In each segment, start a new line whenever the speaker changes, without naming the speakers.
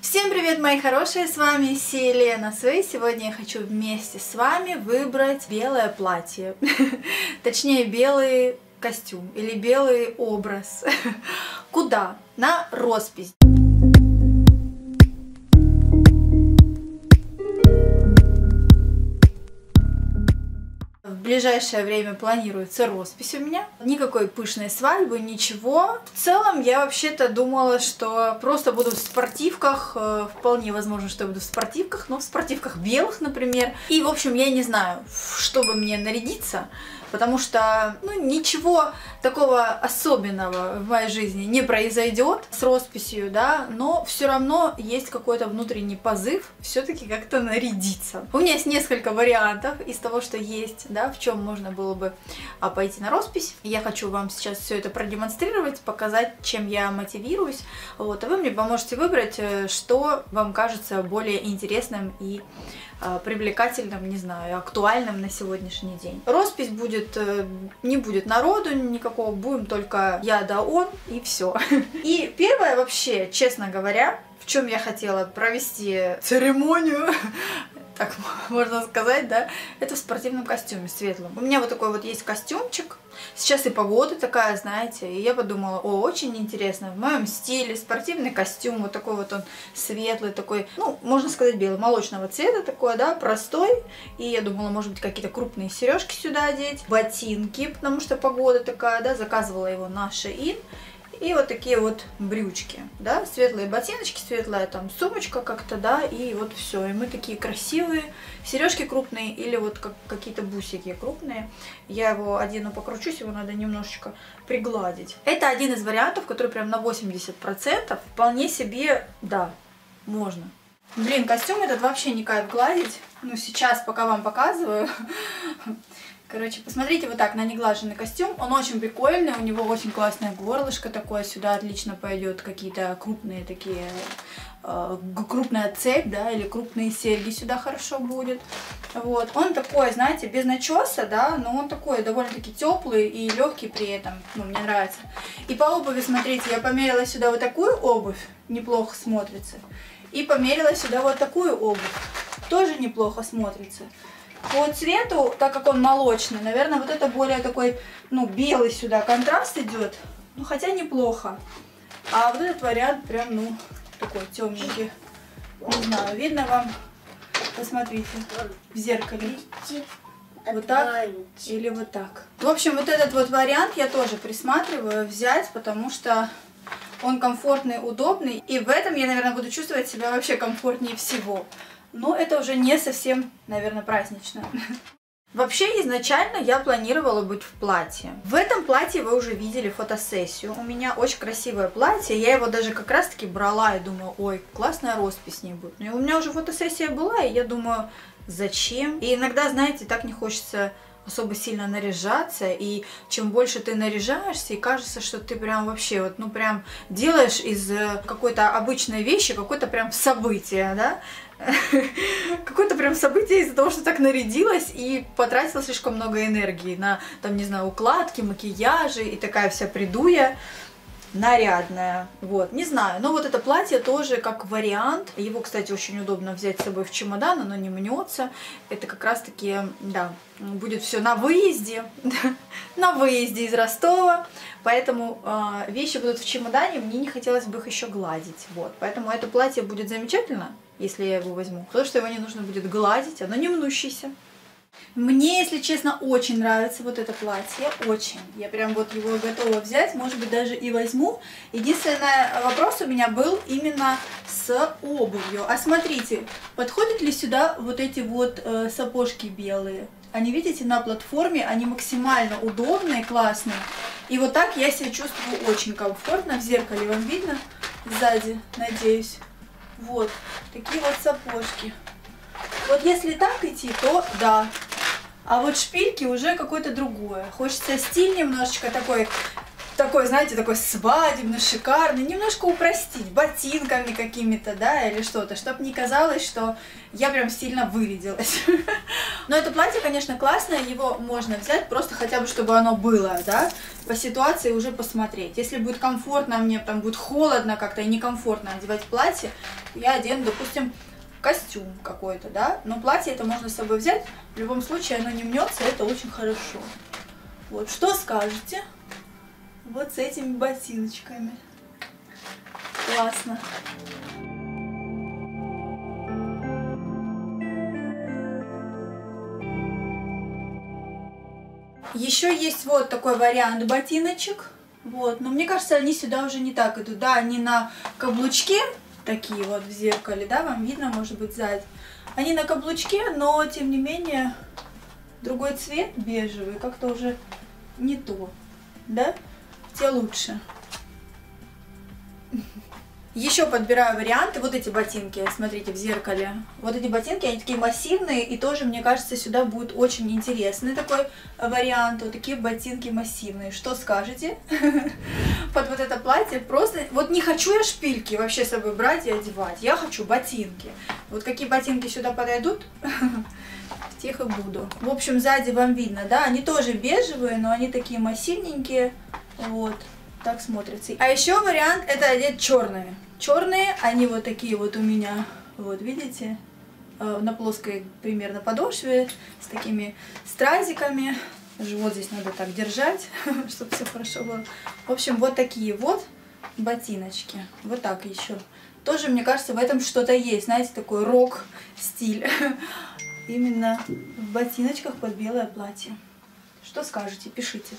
Всем привет, мои хорошие, с вами Селена Свей. Сегодня я хочу вместе с вами выбрать белое платье, точнее белый костюм или белый образ. Куда? На роспись. В ближайшее время планируется роспись у меня. Никакой пышной свадьбы, ничего. В целом, я вообще-то думала, что просто буду в спортивках. Вполне возможно, что я буду в спортивках, но в спортивках белых, например. И, в общем, я не знаю, чтобы мне нарядиться, потому что, ничего такого особенного в моей жизни не произойдет с росписью, да, но все равно есть какой-то внутренний позыв все-таки как-то нарядиться. У меня есть несколько вариантов из того, что есть, да, в чем можно было бы пойти на роспись. Я хочу вам сейчас все это продемонстрировать, показать, чем я мотивируюсь, вот, а вы мне поможете выбрать, что вам кажется более интересным и привлекательным, не знаю, актуальным на сегодняшний день. Роспись будет, не будет народу никакого, будем только я да он и все. И первое вообще, честно говоря, в чем я хотела провести церемонию, так можно сказать, да, это в спортивном костюме светлом. У меня вот такой вот есть костюмчик. Сейчас и погода такая, знаете, и я подумала, очень интересно, в моем стиле спортивный костюм, вот такой вот он светлый, такой, можно сказать, белый, молочного цвета такой, да, простой. И я думала, может быть, какие-то крупные сережки сюда одеть, ботинки, потому что погода такая, да, заказывала его на Shein. И вот такие вот брючки, да, светлые ботиночки, светлая там сумочка как-то, да, и вот все. И мы такие красивые, сережки крупные или вот какие-то бусики крупные. Я его одену, покручусь, его надо немножечко пригладить. Это один из вариантов, который прям на 80% вполне себе, да, можно. Блин, костюм этот вообще не кайф гладить. Сейчас пока вам показываю. Короче, посмотрите вот так на неглаженный костюм. Он очень прикольный, у него очень классное горлышко такое. Сюда отлично пойдет какие-то крупные такие, крупная цепь, да, или крупные серьги сюда хорошо будет. Вот. Он такой, знаете, без начеса, да, но он такой довольно-таки теплый и легкий при этом. Мне нравится. И по обуви, смотрите, я померила сюда вот такую обувь, неплохо смотрится. И померила сюда вот такую обувь, тоже неплохо смотрится. По цвету, так как он молочный, наверное, вот это более такой, белый сюда контраст идет. Хотя неплохо. А вот этот вариант прям, такой темненький. Не знаю, видно вам? Посмотрите в зеркале. Вот так или вот так. В общем, вот этот вот вариант я тоже присматриваю взять, потому что он комфортный, удобный. И в этом я, наверное, буду чувствовать себя вообще комфортнее всего. Но это уже не совсем, наверное, празднично. Вообще, изначально я планировала быть в платье. В этом платье вы уже видели фотосессию. У меня очень красивое платье. Я его даже как раз-таки брала и думала, ой, классная роспись с ней будет. Но у меня уже фотосессия была, и я думаю, зачем? И иногда, знаете, так не хочется особо сильно наряжаться, и чем больше ты наряжаешься, и кажется, что ты прям вообще прям делаешь из какой-то обычной вещи какое-то прям событие, да? Какое-то прям событие из-за того, что так нарядилась и потратила слишком много энергии на, там, не знаю, укладки, макияжи, и такая вся придуя, нарядная, вот, не знаю, но вот это платье тоже как вариант, его, кстати, очень удобно взять с собой в чемодан, оно не мнется, это как раз-таки, да, будет все на выезде, на выезде из Ростова, поэтому вещи будут в чемодане, мне не хотелось бы их еще гладить, вот, поэтому это платье будет замечательно, если я его возьму, потому что его не нужно будет гладить, оно не мнущееся. Мне, если честно, очень нравится вот это платье, очень. Я прям вот его готова взять, может быть, даже и возьму. Единственный вопрос у меня был именно с обувью. А смотрите, подходят ли сюда вот эти вот сапожки белые? Они, видите, на платформе, они максимально удобные, классные. И вот так я себя чувствую очень комфортно. В зеркале вам видно? Сзади, надеюсь. Вот, такие вот сапожки. Вот если так идти, то да. А вот шпильки уже какое-то другое. Хочется стиль немножечко такой такой, знаете, такой свадебный, шикарный, немножко упростить, ботинками какими-то, да, или что-то, чтобы не казалось, что я прям сильно вырядилась. Но это платье, конечно, классное, его можно взять, просто хотя бы, чтобы оно было, да, по ситуации уже посмотреть. Если будет комфортно, мне там будет холодно как-то и некомфортно одевать платье, я одену, допустим, костюм какой-то, да, но платье это можно с собой взять, в любом случае оно не мнется, это очень хорошо. Вот, что скажете? Вот с этими ботиночками. Классно. Еще есть вот такой вариант ботиночек. Вот, но мне кажется, они сюда уже не так идут. Да, они на каблучке, такие вот в зеркале, да, вам видно, может быть, сзади. Они на каблучке, но тем не менее другой цвет, бежевый, как-то уже не то, да? Те лучше. Еще подбираю варианты. Вот эти ботинки, смотрите, в зеркале. Вот эти ботинки, они такие массивные, и тоже, мне кажется, сюда будет очень интересный такой вариант. Вот такие ботинки массивные. Что скажете? Под вот это платье просто... Вот не хочу я шпильки вообще с собой брать и одевать. Я хочу ботинки. Вот какие ботинки сюда подойдут, тех и буду. В общем, сзади вам видно, да? Они тоже бежевые, но они такие массивненькие. Вот, так смотрится. А еще вариант это одеть черные. Черные, они вот такие вот у меня, вот видите, на плоской примерно подошве, с такими стразиками. Живот здесь надо так держать, чтобы все хорошо было. В общем, вот такие вот ботиночки. Вот так еще. Тоже, мне кажется, в этом что-то есть. Знаете, такой рок-стиль. Именно в ботиночках под белое платье. Что скажете? Пишите.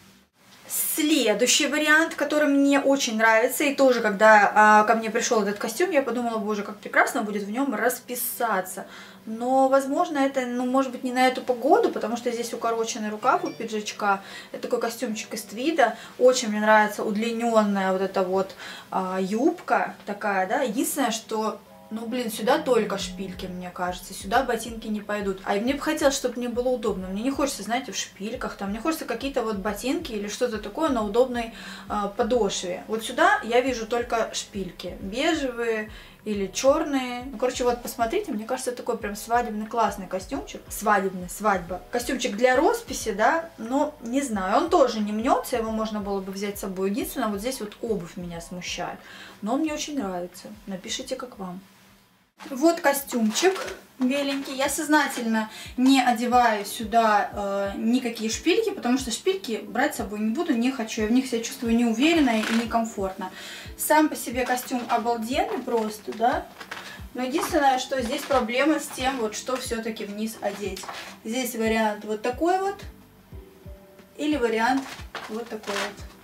Следующий вариант, который мне очень нравится, и тоже, когда ко мне пришел этот костюм, я подумала, боже, как прекрасно будет в нем расписаться. Но, возможно, это, ну, может быть, не на эту погоду, потому что здесь укороченный рукав у пиджачка. Это такой костюмчик из твида. Очень мне нравится удлиненная вот эта вот юбка такая, да. Единственное, что... Ну, блин, сюда только шпильки, мне кажется. Сюда ботинки не пойдут. А мне бы хотелось, чтобы мне было удобно. Мне не хочется, знаете, в шпильках. Там, мне хочется какие-то вот ботинки или что-то такое на удобной подошве. Вот сюда я вижу только шпильки. Бежевые или черные. Ну, короче, вот посмотрите. Мне кажется, такой прям свадебный классный костюмчик. Свадебный, свадьба. Костюмчик для росписи, да. Но не знаю. Он тоже не мнется. Его можно было бы взять с собой. Единственное, вот здесь вот обувь меня смущает. Но он мне очень нравится. Напишите, как вам. Вот костюмчик беленький. Я сознательно не одеваю сюда никакие шпильки, потому что шпильки брать с собой не буду, не хочу. Я в них себя чувствую неуверенно и некомфортно. Сам по себе костюм обалденный просто, да. Но единственное, что здесь проблема с тем, вот что все-таки вниз одеть. Здесь вариант вот такой вот. Или вариант вот такой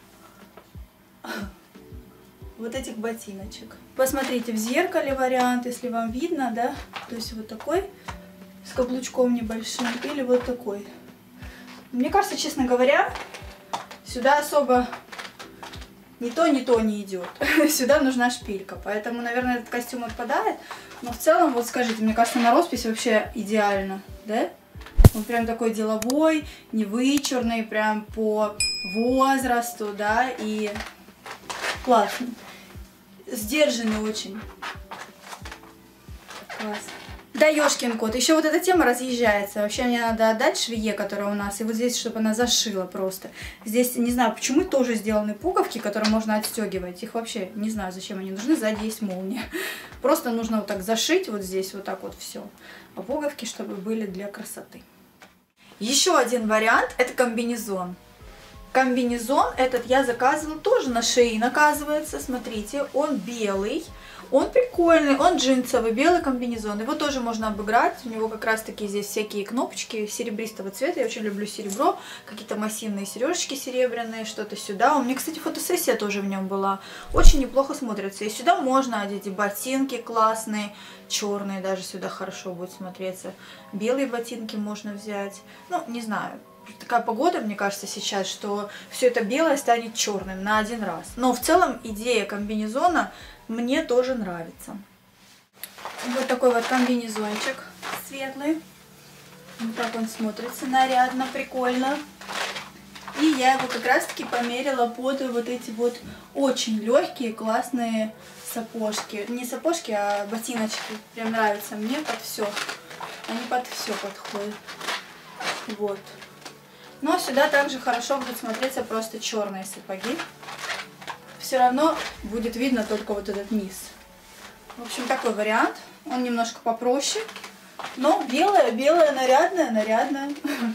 вот. Вот этих ботиночек. Посмотрите в зеркале вариант, если вам видно, да, то есть вот такой с каблучком небольшим или вот такой. Мне кажется, честно говоря, сюда особо ни то не идет. Сюда нужна шпилька, поэтому, наверное, этот костюм отпадает. Но в целом, вот скажите, мне кажется, на роспись вообще идеально, да? Он прям такой деловой, не вычурный, прям по возрасту, да, и классный. Сдержанный очень. Класс. Да, ёшкин кот. Еще вот эта тема разъезжается. Вообще мне надо отдать швее, которая у нас. И вот здесь, чтобы она зашила просто. Здесь, не знаю, почему тоже сделаны пуговки, которые можно отстегивать. Их вообще не знаю, зачем они нужны. Сзади есть молния. Просто нужно вот так зашить вот здесь вот так вот все. А пуговки, чтобы были для красоты. Еще один вариант – это комбинезон. Комбинезон этот я заказывала тоже на Shein, оказывается, смотрите, он белый, он прикольный, он джинсовый, белый комбинезон, его тоже можно обыграть, у него как раз таки здесь всякие кнопочки серебристого цвета, я очень люблю серебро, какие-то массивные сережечки серебряные, что-то сюда, у меня, кстати, фотосессия тоже в нем была, очень неплохо смотрится, и сюда можно одеть и ботинки классные, черные даже сюда хорошо будет смотреться, белые ботинки можно взять, ну, не знаю. Такая погода, мне кажется, сейчас, что все это белое станет черным на один раз. Но в целом идея комбинезона мне тоже нравится. Вот такой вот комбинезончик светлый. Вот так он смотрится нарядно, прикольно. И я его как раз-таки померила под вот эти вот очень легкие, классные сапожки. Не сапожки, а ботиночки. Прям нравятся мне под все. Они под все подходят. Вот. Но сюда также хорошо будут смотреться просто черные сапоги. Все равно будет видно только вот этот низ. В общем, такой вариант. Он немножко попроще. Но белая, нарядная, нарядная.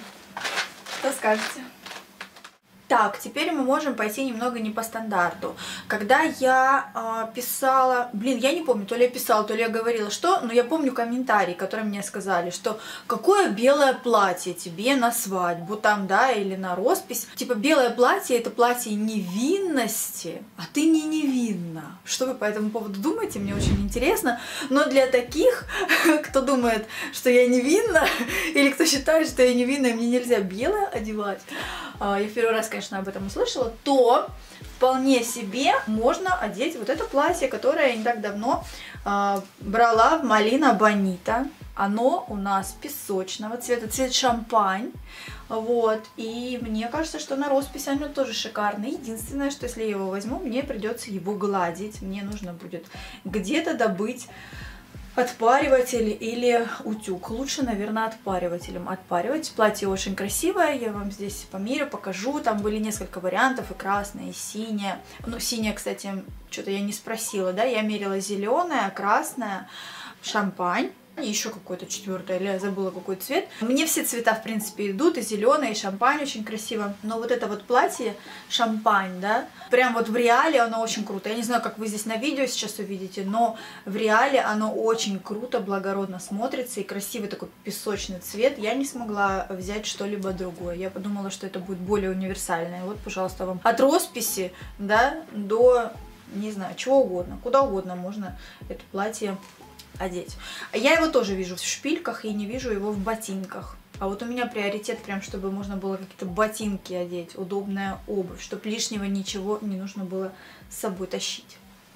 Что скажете? Так, теперь мы можем пойти немного не по стандарту. Когда я писала... Блин, я не помню, то ли я писала, то ли я говорила, что... Но я помню комментарий, который мне сказали, что какое белое платье тебе на свадьбу там, да, или на роспись. Типа белое платье — это платье невинности, а ты не невинна. Что вы по этому поводу думаете? Мне очень интересно. Но для таких, кто думает, что я невинна, или кто считает, что я невинна, и мне нельзя белое одевать, я в первый раз, конечно, об этом услышала, то вполне себе можно одеть вот это платье, которое я не так давно брала в Малина Бонита. Оно у нас песочного цвета, цвет шампань. Вот, и мне кажется, что на роспись оно тоже шикарно. Единственное, что если я его возьму, мне придется его гладить. Мне нужно будет где-то добыть отпариватель или утюг. Лучше, наверное, отпаривателем отпаривать. Платье очень красивое, я вам здесь померю, покажу. Там были несколько вариантов, и красное, и синее. Ну, синее, кстати, что-то я не спросила, да, я мерила зеленое, красное, шампань. И еще какой-то четвертый, или я забыла какой цвет. Мне все цвета, в принципе, идут, и зеленый, и шампань очень красиво. Но вот это вот платье шампань, да, прям вот в реале оно очень круто. Я не знаю, как вы здесь на видео сейчас увидите, но в реале оно очень круто, благородно смотрится, и красивый такой песочный цвет. Я не смогла взять что-либо другое. Я подумала, что это будет более универсальное. Вот, пожалуйста, вам от росписи, да, до, не знаю, чего угодно, куда угодно можно это платье одеть. Я его тоже вижу в шпильках и не вижу его в ботинках. А вот у меня приоритет прям, чтобы можно было какие-то ботинки одеть, удобная обувь, чтобы лишнего ничего не нужно было с собой тащить.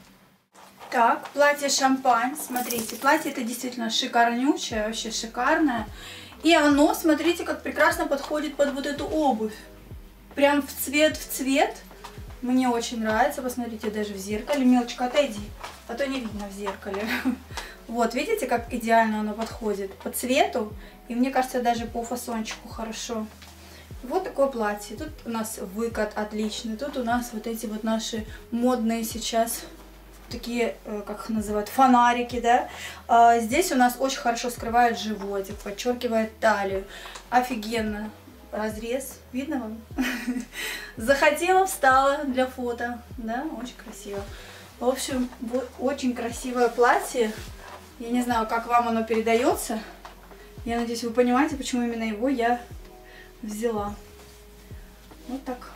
Так, платье шампань. Смотрите, платье это действительно шикарнючее, вообще шикарное. И оно, смотрите, как прекрасно подходит под вот эту обувь. Прям в цвет в цвет. Мне очень нравится. Посмотрите, даже в зеркале. Милочка, отойди, а то не видно в зеркале. Вот, видите, как идеально оно подходит по цвету. И мне кажется, даже по фасончику хорошо. Вот такое платье. Тут у нас выкат отличный. Тут у нас вот эти вот наши модные сейчас такие, как их называют, фонарики, да. Здесь у нас очень хорошо скрывает животик, подчеркивает талию. Офигенно. Разрез. Видно вам? Захотела, встала для фото. Да, очень красиво. В общем, очень красивое платье. Я не знаю, как вам оно передается. Я надеюсь, вы понимаете, почему именно его я взяла. Вот так.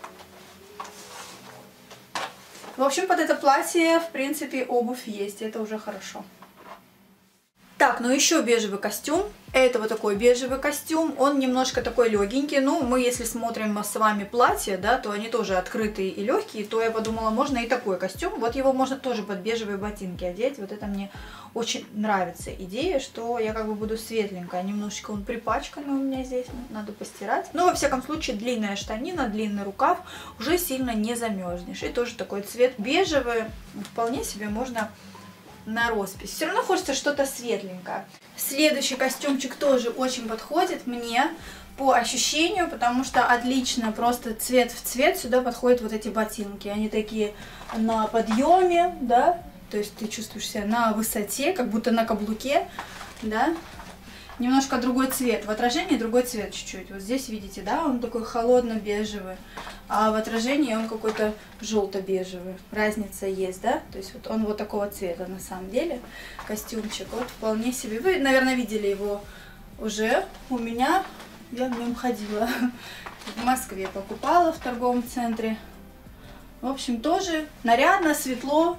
В общем, под это платье, в принципе, обувь есть. Это уже хорошо. Так, ну еще бежевый костюм. Это вот такой бежевый костюм. Он немножко такой легенький. Ну, мы если смотрим с вами платья, да, то они тоже открытые и легкие. То я подумала, можно и такой костюм. Вот его можно тоже под бежевые ботинки одеть. Вот это мне очень нравится идея, что я как бы буду светленькая. Немножечко он припачканный у меня здесь. Надо постирать. Но, во всяком случае, длинная штанина, длинный рукав. Уже сильно не замерзнешь. И тоже такой цвет бежевый. Вполне себе можно на роспись. Все равно хочется что-то светленькое. Следующий костюмчик тоже очень подходит мне по ощущению, потому что отлично, просто цвет в цвет сюда подходят вот эти ботинки. Они такие на подъеме, да, то есть ты чувствуешь себя на высоте, как будто на каблуке, да. Немножко другой цвет, в отражении другой цвет чуть-чуть. Вот здесь видите, да, он такой холодно-бежевый, а в отражении он какой-то желто-бежевый. Разница есть, да? То есть вот он вот такого цвета на самом деле, костюмчик. Вот вполне себе. Вы, наверное, видели его уже у меня. Я в нем ходила. В Москве покупала в торговом центре. В общем, тоже нарядно, светло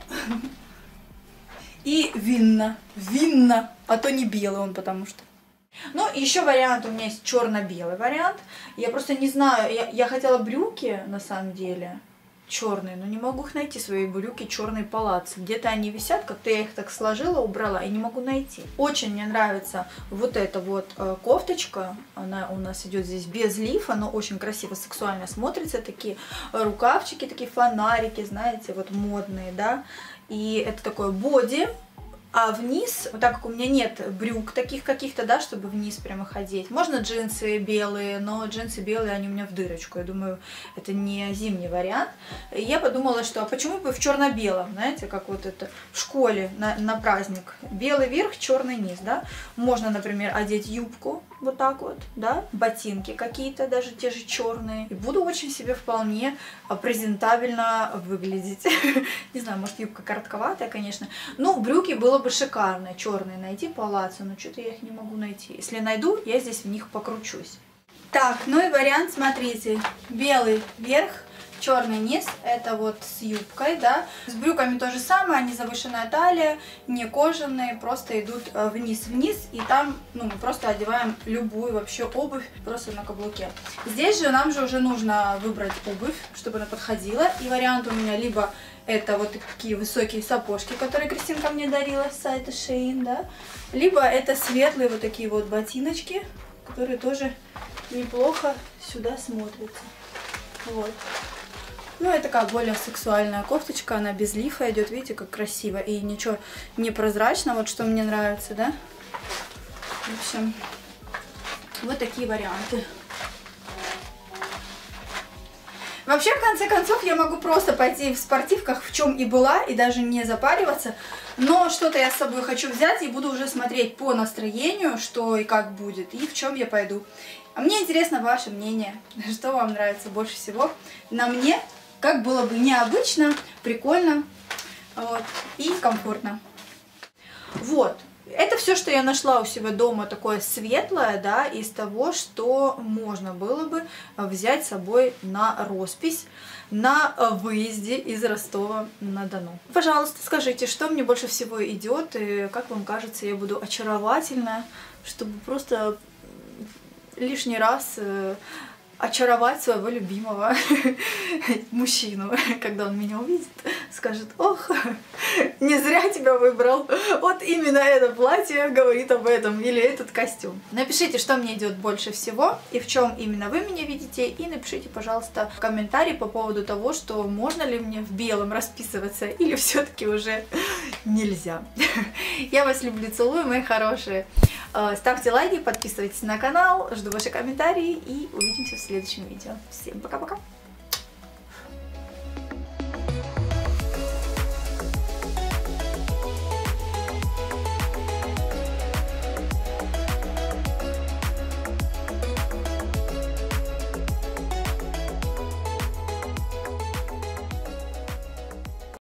и винно. Винно, а то не белый он, потому что. Ну, еще вариант, у меня есть черно-белый вариант. Я просто не знаю, я хотела брюки, на самом деле. черные, но не могу их найти, свои брюки черные палаццо. Где-то они висят, как-то я их так сложила, убрала и не могу найти. Очень мне нравится вот эта вот кофточка, она у нас идет здесь без лифа, но очень красиво, сексуально смотрится, такие рукавчики, такие фонарики, знаете, вот модные, да, и это такое боди. А вниз, так как у меня нет брюк таких каких-то, да, чтобы вниз прямо ходить, можно джинсы белые, но джинсы белые, они у меня в дырочку, я думаю, это не зимний вариант. И я подумала, что а почему бы в черно-белом, знаете, как вот это в школе на праздник, белый верх, черный низ, да. Можно, например, одеть юбку вот так вот, да, ботинки какие-то, даже те же черные, и буду очень себе вполне презентабельно выглядеть. Не знаю, может, юбка коротковатая, конечно, но брюки было бы шикарно, черные найти палаццо, но что-то я их не могу найти. Если найду, я здесь в них покручусь. Так, ну и вариант, смотрите, белый верх, черный низ, это вот с юбкой, да, с брюками то же самое, они завышенная талия, не кожаные, просто идут вниз-вниз, и там, ну, мы просто одеваем любую вообще обувь, просто на каблуке. Здесь же нам же уже нужно выбрать обувь, чтобы она подходила, и вариант у меня либо это вот такие высокие сапожки, которые Кристинка мне дарила с сайта Shein, да, либо это светлые вот такие вот ботиночки, которые тоже неплохо сюда смотрятся, вот. Ну, это такая более сексуальная кофточка, она без лифа идет, видите, как красиво, и ничего не прозрачно, вот что мне нравится, да. В общем, вот такие варианты. Вообще, в конце концов, я могу просто пойти в спортивках, в чем и была, и даже не запариваться, но что-то я с собой хочу взять и буду уже смотреть по настроению, что и как будет, и в чем я пойду. А мне интересно ваше мнение, что вам нравится больше всего на мне, как было бы необычно, прикольно, вот, и комфортно. Вот. Это все, что я нашла у себя дома, такое светлое, да, из того, что можно было бы взять с собой на роспись на выезде из Ростова-на-Дону. Пожалуйста, скажите, что мне больше всего идет, и как вам кажется, я буду очаровательна, чтобы просто лишний раз очаровать своего любимого мужчину, когда он меня увидит, скажет: ох, не зря тебя выбрал, вот именно это платье говорит об этом, или этот костюм. Напишите, что мне идет больше всего, и в чем именно вы меня видите, и напишите, пожалуйста, в комментарии по поводу того, что можно ли мне в белом расписываться, или все-таки уже нельзя. Я вас люблю, целую, мои хорошие. Ставьте лайки, подписывайтесь на канал, жду ваши комментарии, и увидимся в следующем видео. Всем пока-пока!